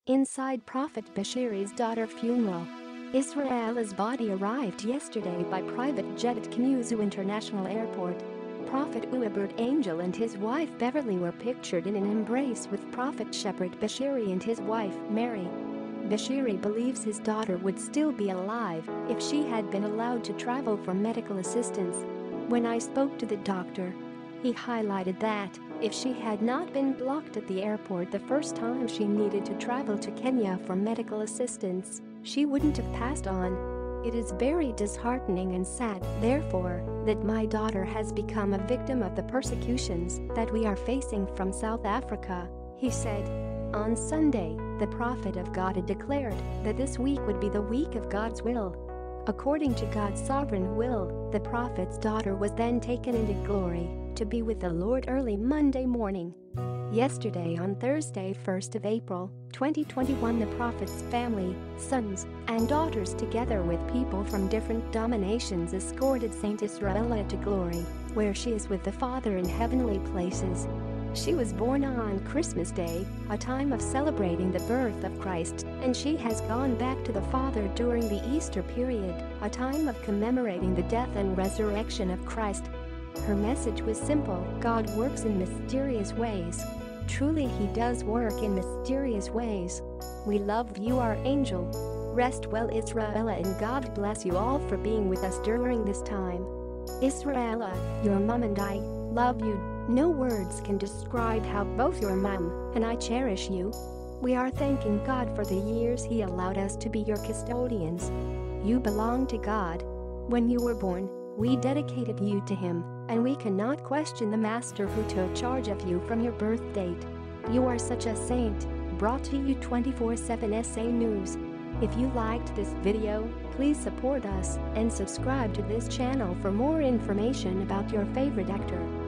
Inside Prophet Bushiri's daughter funeral. Israella's body arrived yesterday by private jet at Kamuzu International Airport. Prophet Uebert Angel and his wife Beverly were pictured in an embrace with Prophet Shepherd Bushiri and his wife Mary. Bushiri believes his daughter would still be alive if she had been allowed to travel for medical assistance. When I spoke to the doctor, he highlighted that if she had not been blocked at the airport the first time she needed to travel to Kenya for medical assistance, she wouldn't have passed on. It is very disheartening and sad, therefore, that my daughter has become a victim of the persecutions that we are facing from South Africa, he said. On Sunday, the prophet of God had declared that this week would be the week of God's will. According to God's sovereign will, the prophet's daughter was then taken into glory to be with the Lord early Monday morning. Yesterday on Thursday 1st of April, 2021 the prophet's family, sons, and daughters together with people from different denominations escorted Saint Israella to glory, where she is with the Father in heavenly places. She was born on Christmas Day, a time of celebrating the birth of Christ, and she has gone back to the Father during the Easter period, a time of commemorating the death and resurrection of Christ. Her message was simple: God works in mysterious ways. Truly He does work in mysterious ways. We love you, our angel. Rest well, Israella, and God bless you all for being with us during this time. Israella, your mom and I love you. No words can describe how both your mom and I cherish you. We are thanking God for the years He allowed us to be your custodians. You belong to God. When you were born, we dedicated you to Him, and we cannot question the Master who took charge of you from your birth date. You are such a saint. Brought to you 24/7 SA News. If you liked this video, please support us and subscribe to this channel for more information about your favorite actor.